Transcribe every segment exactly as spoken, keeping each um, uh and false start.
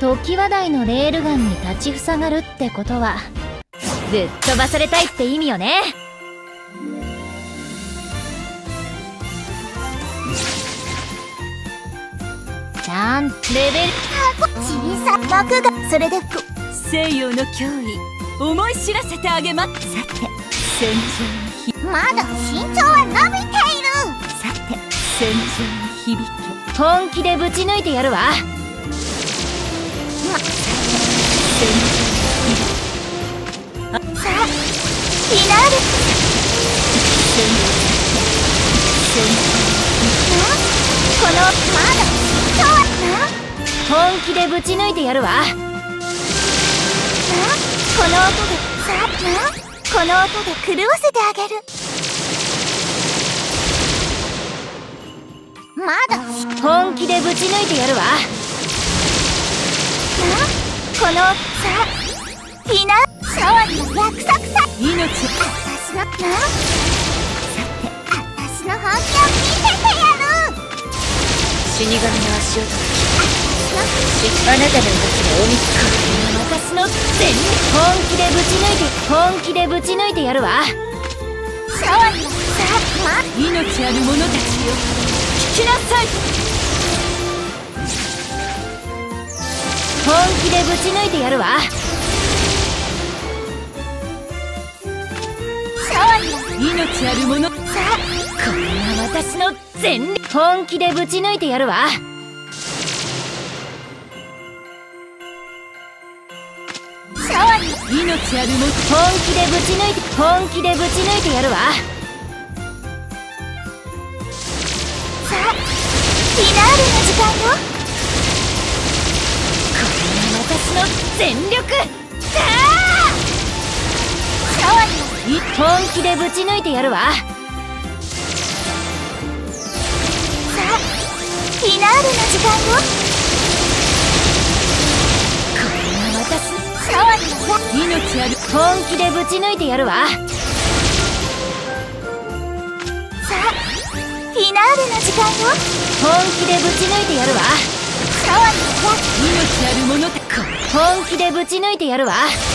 常盤台のレールガンに立ちふさがるってことはぶっ飛ばされたいって意味よね。ちゃんレベル小さな幕がそれで西洋の脅威思い知らせてあげます。さて戦場にひまだ身長は伸びている。 さて戦場に響け。 本気でぶち抜いてやるわ。 戦場に響け。 さあフィナーレ。 戦場戦場このまだ身長はな本気でぶち抜いてやるわ。 なこの音でさあなこの音で狂わせてあげる。まだな本気でぶち抜いてやるわ。 このさあフィナ勝利の約束さ。 命私のなさて私の本気を見せてやる。 死神の足音が私のあなたの動きがおみつか私の全力本気でぶち抜いて本気でぶち抜いてやるわ。 勝利のさあま命ある者たちよ聞きなさい。 本気でぶち抜いてやるわ。 勝利の命ある者さこれが私の全力本気でぶち抜いてやるわ。 勝利命ある者本気でぶち抜いて本気でぶち抜いてやるわ。 さあフィナーレの時間よ。 これが私の全力だ勝利のー本気でぶち抜いてやるわ。 さあフィナーレの時間よ。 これが私勝利の命ある本気でぶち抜いてやるわ。 さあフィナーレの時間よ。 本気でぶち抜いてやるわ。 勝利の命ある者た本気でぶち抜いてやるわ。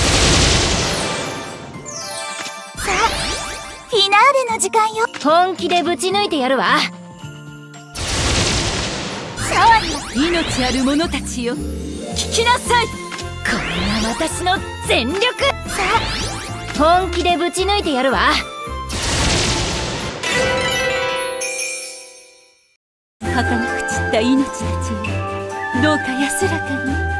さあフィナーレの時間よ。 本気でぶち抜いてやるわ。 勝利の命ある者たちよ聞きなさい。 これが私の全力さ本気でぶち抜いてやるわ。 儚く散った命たちよどうか安らかに